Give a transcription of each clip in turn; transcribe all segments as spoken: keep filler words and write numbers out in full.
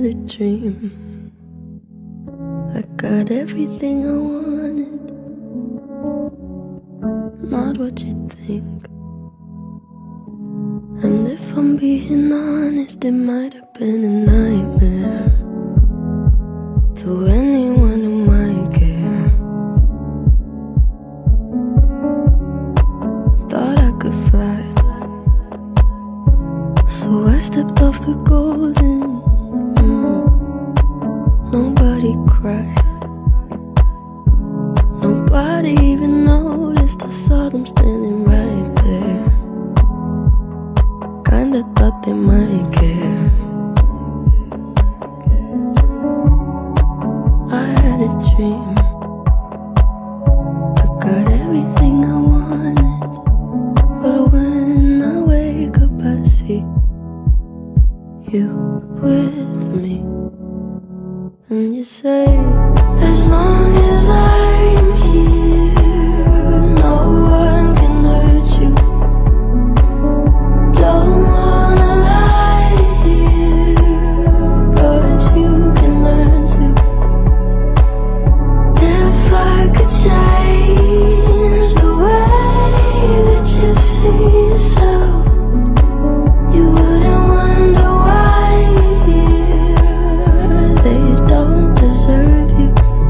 a dream. I got everything I wanted, not what you think. And if I'm being honest, it might have been a nightmare to anyone who might care. Thought I could fly, so I stepped off the golden. mm. Nobody cried, nobody even noticed. I saw them standing right there. Kinda thought they might care. I had a dream, I got everything I wanted, but when I wake up I see you with me. And you say, as long as I'm here, no one can hurt you. Don't wanna lie here, but you can learn to. If I could change the way that you see yourself, you wouldn't wonder why they don't deserve you.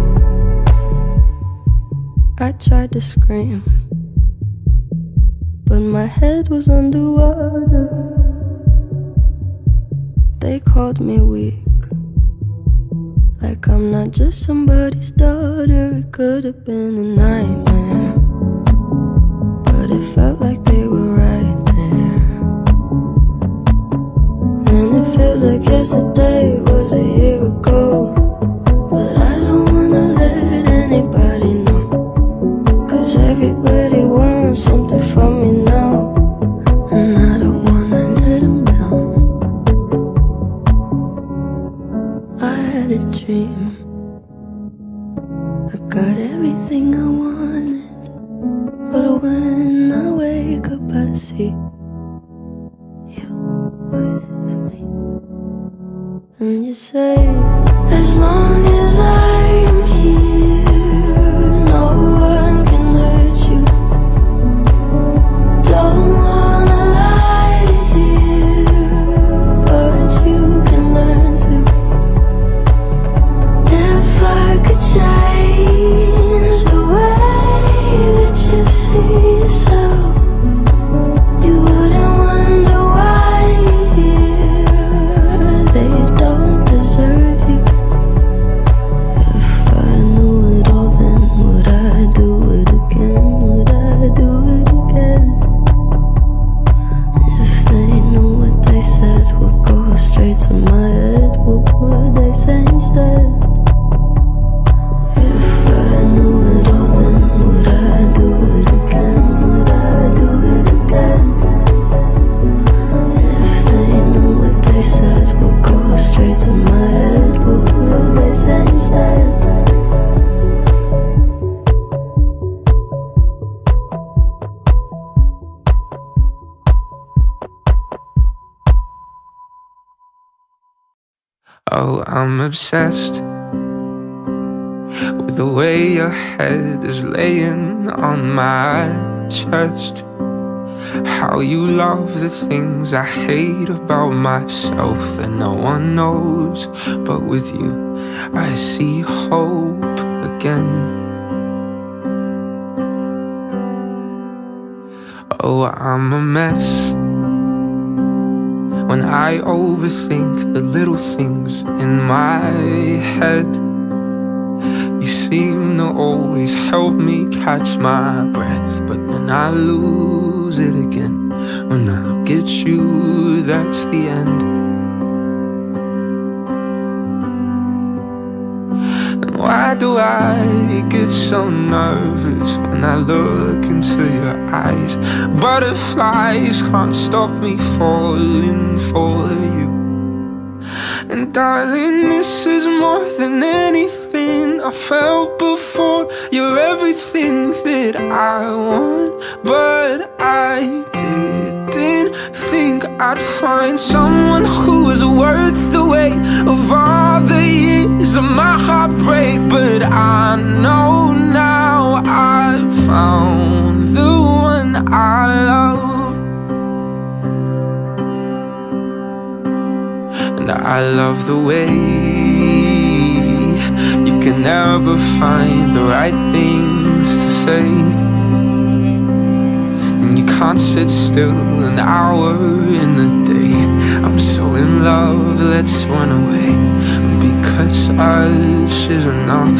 I tried to scream, but my head was underwater. They called me weak, like I'm not just somebody's daughter. It could have been a nightmare, but it felt like they were right there. And it feels like yesterday was a year ago, but I don't wanna let anybody know, 'cause everybody wants something from me now, and I don't wanna let them down. I had a dream, I got everything I wanted, but when I wake up I see you with me. And you say, as long as I'm here, no one can hurt you. Don't wanna lie here, but you can learn to. If I could change the way that you see yourself, you wouldn't wonder why they don't deserve you. If I knew it all, then would I do it again? Would I do it again? If they knew what they said would go straight to my head, what would they say instead? If I knew it all, then would I do it again? Would I do it again? If they knew what they said would go straight to my head, what would they say instead? Oh, I'm obsessed with the way your head is laying on my chest. How you love the things I hate about myself that no one knows, but with you I see hope again. Oh, I'm a mess when I overthink the little things in my head. You seem to always help me catch my breath, but then I lose it again. When I look at you, that's the end. And why do I get so nervous when I look into your eyes? Butterflies can't stop me falling for you. And darling, this is more than anything I felt before. You're everything that I want, but I didn't think I'd find someone who was worth the weight of all the years of my heartbreak. But I know now I've found the one I love, and I love the way you can never find the right things to say. You can't sit still an hour in the day. I'm so in love, let's run away, because us is enough.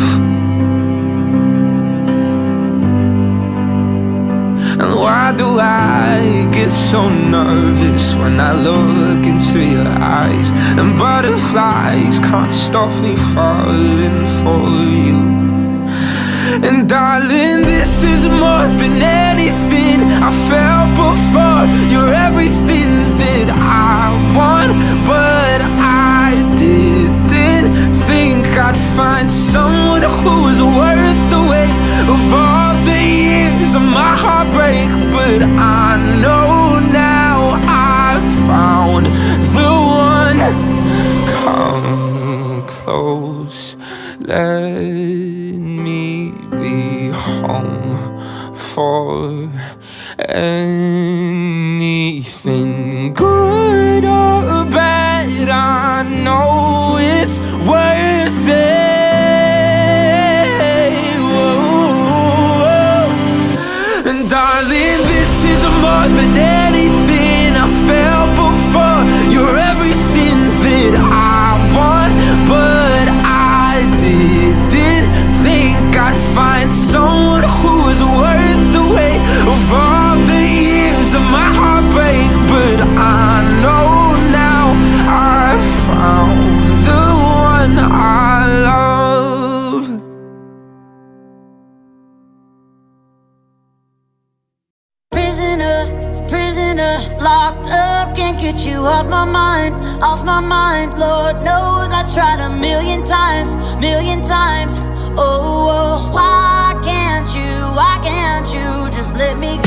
And why do I get so nervous when I look into your eyes? And butterflies can't stop me falling for you. And darling, this is more than anything I felt before. You're everything that I want, but I didn't think I'd find someone who was worth the weight of all the years of my heartbreak. But I know now I've found the one. Come close, let me be home for anything good or bad. I know it's worth it. Whoa. And darling, this is more than anything I felt before. You're everything that I want, but I didn't think I'd find someone who was worth the weight of all the years of my heartbreak. But I know now I've found the one I love. Prisoner, prisoner, locked up, can't get you off my mind, off my mind. Lord knows I tried a million times, million times. Oh, oh, why can't you, why can't you just let me